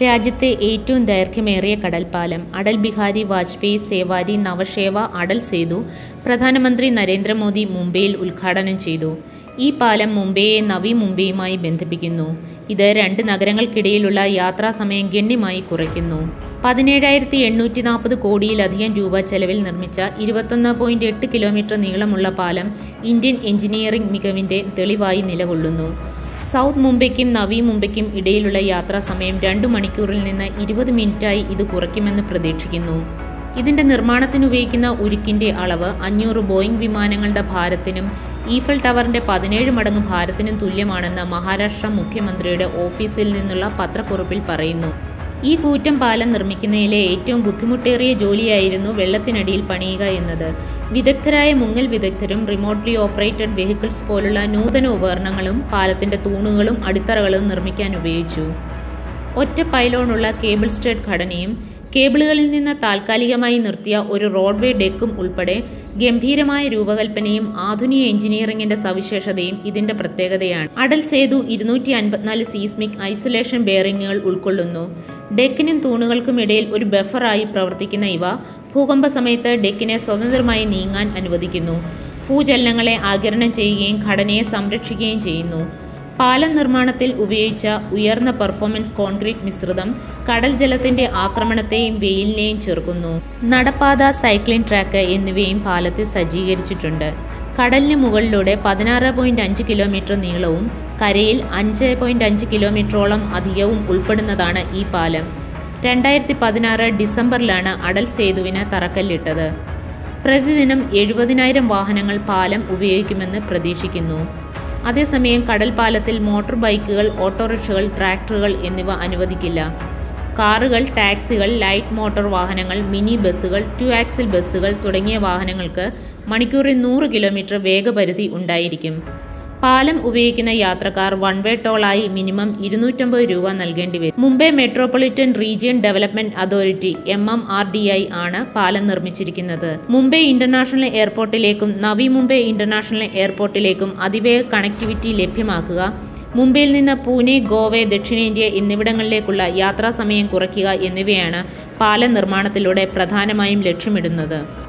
രാജ്യത്തെ ഏറ്റവും ദൈർഘ്യമേറിയ കടൽപ്പാലം അടൽ ബിഹാരി വാജ്പേയി സേവാരി നവശേവ അടൽ സേതു പ്രധാനമന്ത്രി നരേന്ദ്രമോദി മുംബൈയിൽ ഉദ്ഘാടനം ചെയ്തു. ഈ പാലം മുംബൈയെ നവി മുംബൈയുമായി ബന്ധിപ്പിക്കുന്നു. ഇത് രണ്ട് നഗരങ്ങൾക്കിടയിലുള്ള യാത്രാസമയം ഗണ്യമായി കുറയ്ക്കുന്നു. 17,840 കോടിയിലധികം രൂപ ചെലവിൽ നിർമ്മിച്ച 21.8 കിലോമീറ്റർ നീളമുള്ള പാലം ഇന്ത്യൻ എഞ്ചിനീയറിംഗ് മികവിൻ്റെ തെളിവായി നിലകൊള്ളുന്നു. സൗത്ത് മുംബൈക്കും നവി മുംബൈക്കും ഇടയിലുള്ള യാത്രാസമയം 2 മണിക്കൂറിൽ നിന്ന് 20 മിനിറ്റായി ഇത് കുറയ്ക്കുമെന്ന് പ്രതീക്ഷിക്കുന്നു. ഇതിൻ്റെ നിർമ്മാണത്തിനുപയോഗിക്കുന്ന ഉരുക്കിൻ്റെ അളവ് 500 ബോയിംഗ് വിമാനങ്ങളുടെ ഭാരത്തിനും ഈഫൽ ടവറിൻ്റെ 17 മടങ്ങ് ഭാരത്തിനും തുല്യമാണെന്ന് മഹാരാഷ്ട്ര മുഖ്യമന്ത്രിയുടെ ഓഫീസിൽ നിന്നുള്ള പത്രക്കുറിപ്പിൽ പറയുന്നു. ഈ കൂറ്റൻ പാലം നിർമ്മിക്കുന്നതിലെ ഏറ്റവും ബുദ്ധിമുട്ടേറിയ ജോലിയായിരുന്നു വെള്ളത്തിനടിയിൽ പണിയുക എന്നത്. വിദഗ്ധരായ മുങ്ങൽ വിദഗ്ധരും റിമോട്ട്ലി ഓപ്പറേറ്റഡ് വെഹിക്കിൾസ് പോലുള്ള നൂതന ഉപകരണങ്ങളും പാലത്തിൻ്റെ തൂണുകളും അടിത്തറകളും നിർമ്മിക്കാൻ ഉപയോഗിച്ചു. ഒറ്റ പൈലോണുള്ള കേബിൾ സ്റ്റഡ് ഘടനയും കേബിളുകളിൽ നിന്ന് താൽക്കാലികമായി നിർത്തിയ ഒരു റോഡ്വേ ഡെക്കും ഉൾപ്പെടെ ഗംഭീരമായ രൂപകൽപ്പനയും ആധുനിക എഞ്ചിനീയറിംഗിന്റെ സവിശേഷതയും ഇതിന്റെ പ്രത്യേകതയാണ്. അടൽ സേതു 254 സീസ്മിക് ഐസൊലേഷൻ ബെയറിങ്ങുകൾ ഉൾക്കൊള്ളുന്നു. ഡെക്കിനും തൂണുകൾക്കും ഇടയിൽ ഒരു ബഫറായി പ്രവർത്തിക്കുന്ന ഇവ ഭൂകമ്പ സമയത്ത് ഡെക്കിനെ സ്വതന്ത്രമായി നീങ്ങാൻ അനുവദിക്കുന്നു. ഭൂചലനങ്ങളെ ആഗിരണം ചെയ്യുകയും ഘടനയെ സംരക്ഷിക്കുകയും ചെയ്യുന്നു. പാലം നിർമ്മാണത്തിൽ ഉപയോഗിച്ച ഉയർന്ന പെർഫോമൻസ് കോൺക്രീറ്റ് മിശ്രിതം കടൽ ജലത്തിൻ്റെ ആക്രമണത്തെയും വെയിലിനെയും ചെറുക്കുന്നു. നടപ്പാത, സൈക്ലിംഗ് ട്രാക്ക് എന്നിവയും പാലത്തിൽ സജ്ജീകരിച്ചിട്ടുണ്ട്. കടലിന് മുകളിലൂടെ 16.5 കിലോമീറ്റർ നീളവും കരയിൽ 5.5 കിലോമീറ്ററോളം അധികവും ഉൾപ്പെടുന്നതാണ് ഈ പാലം. 2016 ഡിസംബറിലാണ് അടൽ സേതുവിന് തറക്കല്ലിട്ടത്. പ്രതിദിനം 70,000 വാഹനങ്ങൾ പാലം ഉപയോഗിക്കുമെന്ന് പ്രതീക്ഷിക്കുന്നു. അതേസമയം കടൽപ്പാലത്തിൽ മോട്ടോർ ബൈക്കുകൾ, ഓട്ടോറിക്ഷകൾ, ട്രാക്ടറുകൾ എന്നിവ അനുവദിക്കില്ല. കാറുകൾ, ടാക്സികൾ, ലൈറ്റ് മോട്ടോർ വാഹനങ്ങൾ, മിനി ബസ്സുകൾ, 2 ആക്സിൽ ബസ്സുകൾ തുടങ്ങിയ വാഹനങ്ങൾക്ക് മണിക്കൂറിൽ 100 കിലോമീറ്റർ വേഗപരിധി ഉണ്ടായിരിക്കും. പാലം ഉപയോഗിക്കുന്ന യാത്രക്കാർ വൺ വേ ടോളായി മിനിമം 250 രൂപ നൽകേണ്ടി വരും. Mumbai Metropolitan Region Development Authority MMRDI ആണ് പാലം നിർമ്മിച്ചിരിക്കുന്നത്. മുംബൈ ഇന്റർനാഷണൽ എയർപോർട്ടിലേക്കും നവി മുംബൈ ഇന്റർനാഷണൽ എയർപോർട്ടിലേക്കും അതിവേഗ കണക്ടിവിറ്റി ലഭ്യമാക്കുക, മുംബൈയിൽ നിന്ന് പൂനെ, ഗോവ, ദക്ഷിണേന്ത്യ എന്നിവിടങ്ങളിലേക്കുള്ള യാത്രാസമയം കുറയ്ക്കുക എന്നിവയാണ് പാലം നിർമ്മാണത്തിലൂടെ പ്രധാനമായും ലക്ഷ്യമിടുന്നത്.